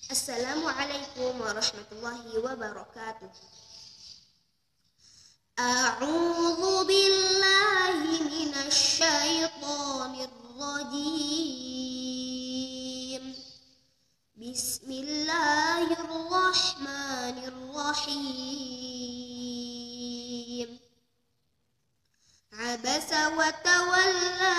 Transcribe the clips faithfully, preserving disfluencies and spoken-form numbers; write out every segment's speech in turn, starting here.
Assalamualaikum warahmatullahi wabarakatuh. A'udzu billahi minasy syaithanir rajim. Bismillahirrahmanirrahim. Abasa wa tawalla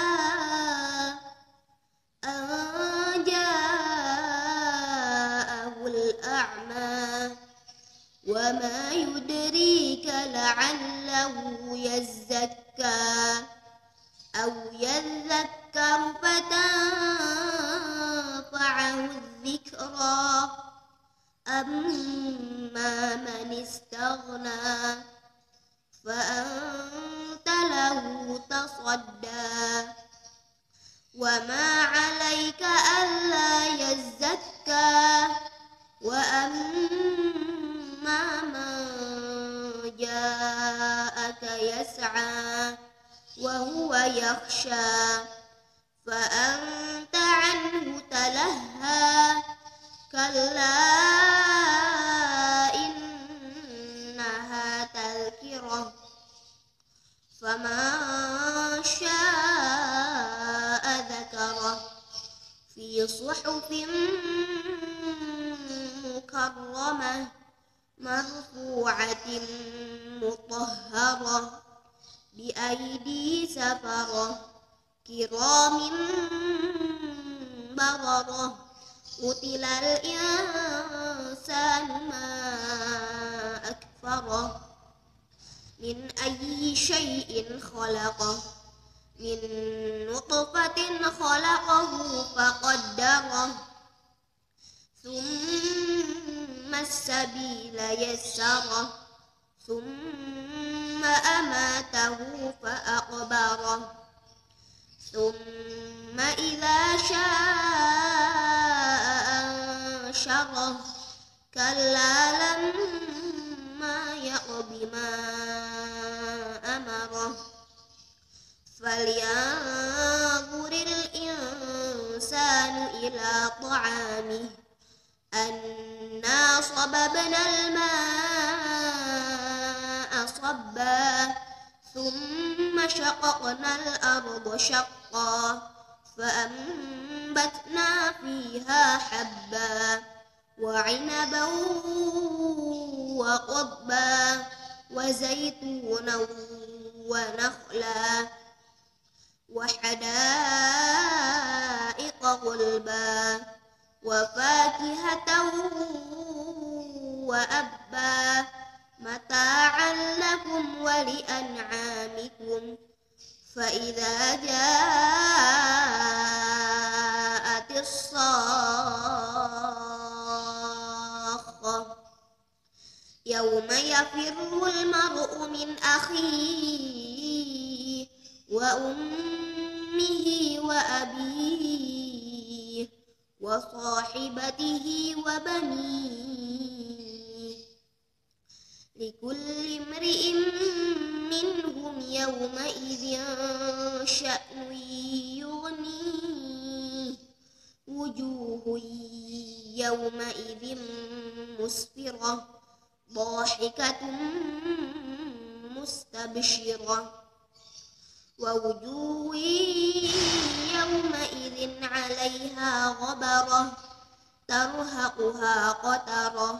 وما يدريك لعله يزكى أو يذكر فتنفعه الذكرى أما من استغنى فأنت له تصدى وما عليك ألا يزكى وأما من جاءك يسعى وهو يخشى فأنت عنه تلهى كلا إنها تذكرة فمن شاء ذكره في صحف مكرمة مرفوعة مطهرة بأيدي سفرة كرام بررة قتل الإنسان ما أكفره من أي شيء خلقه من نطفة خلقه فقدره ثم السبيل يسره ثم أماته فأقبره ثم إذا شاء أنشره كلا لما يقض ما أمره فلينظر الإنسان إلى طعامه أنا صببنا الماء صبا ثم شققنا الأرض شقا فأنبتنا فيها حبا وعنبا وقضبا وزيتونا ونخلا وحدائق غلبا وفاكهة وأبا متاعا لكم ولأنعامكم فإذا جاءت الصاخة يوم يفر المرء من أخيه وأمه وأبيه وصاحبته وبنيه لكل امرئ منهم يومئذ شأن يغنيه وجوه يومئذ مسفرة ضاحكة مستبشرة ووجوه يومئذ عليها غبرة ترهقها قترة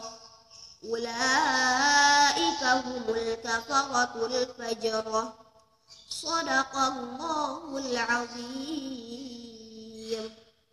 أولئك هم الكفرة الفجرة صدق الله العظيم.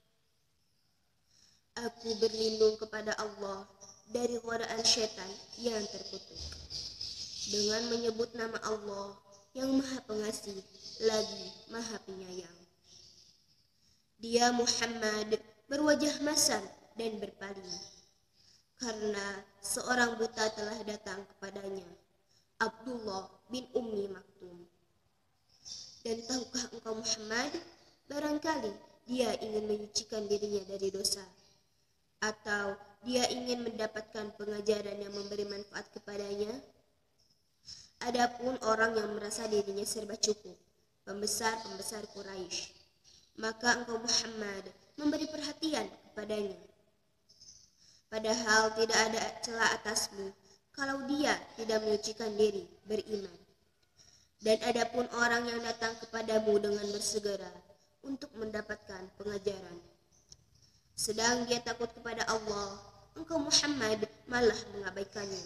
Aku berlindung kepada Allah dari godaan syaitan yang terkutuk dengan menyebut nama Allah yang Maha Pengasih lagi Maha Penyayang. Dia Muhammad berwajah masam dan berpaling karena seorang buta telah datang kepadanya, Abdullah bin Ummi Maktum. Dan tahukah engkau Muhammad, barangkali dia ingin menyucikan dirinya dari dosa, atau dia ingin mendapatkan pengajaran yang memberi manfaat kepadanya? Adapun orang yang merasa dirinya serba cukup, pembesar-pembesar Quraisy, maka engkau Muhammad memberi perhatian kepadanya. padahal tidak ada celah atasmu kalau dia tidak menyucikan diri beriman. Dan adapun orang yang datang kepadamu dengan bersegera untuk mendapatkan pengajaran, sedang dia takut kepada Allah, engkau Muhammad malah mengabaikannya.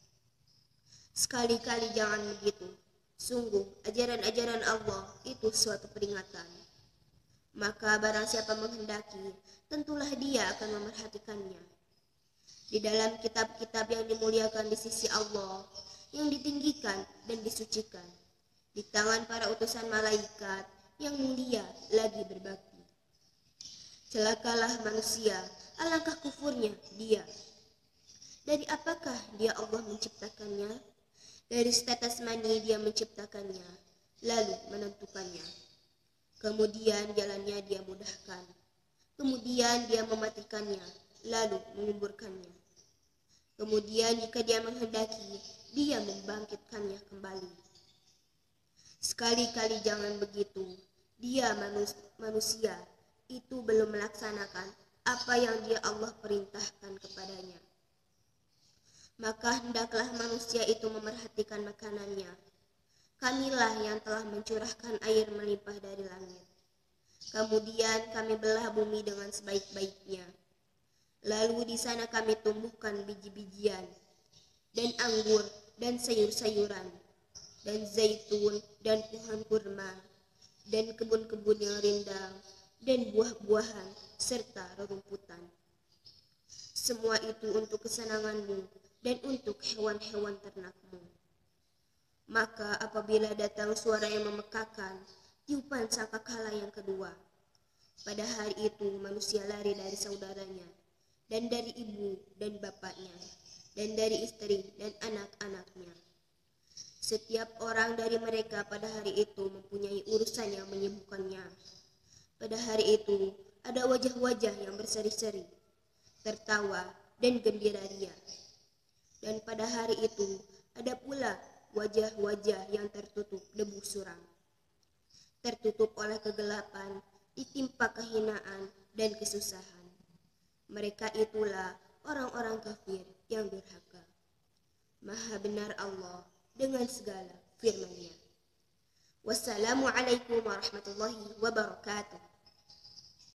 Sekali-kali jangan begitu. Sungguh ajaran-ajaran Allah itu suatu peringatan. Maka barang siapa menghendaki, tentulah dia akan memerhatikannya. Di dalam kitab-kitab yang dimuliakan di sisi Allah, yang ditinggikan dan disucikan, di tangan para utusan malaikat yang mulia lagi berbakti. Celakalah manusia, alangkah kufurnya dia. Dari apakah dia Allah menciptakannya? Dari setetes mani dia menciptakannya, lalu menentukannya. Kemudian jalannya dia mudahkan. Kemudian dia mematikannya, lalu menguburkannya. Kemudian jika dia menghendaki, dia membangkitkannya kembali. Sekali-kali jangan begitu. Dia manus- manusia itu belum melaksanakan apa yang dia Allah perintahkan kepadanya. Maka hendaklah manusia itu memerhatikan makanannya. Kamilah yang telah mencurahkan air melimpah dari langit. Kemudian kami belah bumi dengan sebaik-baiknya. Lalu di sana kami tumbuhkan biji-bijian, dan anggur, dan sayur-sayuran, dan zaitun, dan pohon kurma, dan kebun-kebun yang rindang, dan buah-buahan, serta rerumputan. Semua itu untuk kesenanganmu dan untuk hewan-hewan ternakmu. Maka apabila datang suara yang memekakan, tiupan sangkakala yang kedua, pada hari itu manusia lari dari saudaranya, dan dari ibu dan bapaknya, dan dari istri dan anak-anaknya. Setiap orang dari mereka pada hari itu mempunyai urusan yang menyibukkannya. Pada hari itu ada wajah-wajah yang berseri-seri, tertawa dan gembira ria. Dan pada hari itu ada pula wajah-wajah yang tertutup debu suram, tertutup oleh kegelapan, ditimpa kehinaan dan kesusahan. Mereka itulah orang-orang kafir yang durhaka. Maha benar Allah dengan segala firman-Nya. Wassalamualaikum warahmatullahi wabarakatuh.